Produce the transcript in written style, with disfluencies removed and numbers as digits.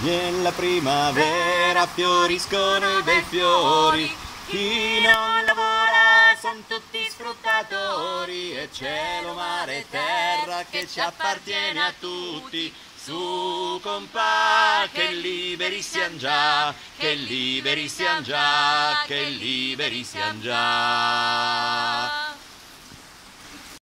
Nella primavera fioriscono i bei fiori, chi non lavora son tutti sfruttatori, e cielo, mare e terra che ci appartiene a tutti. Su compà, che liberi siam già, che liberi siam già, che liberi siam già.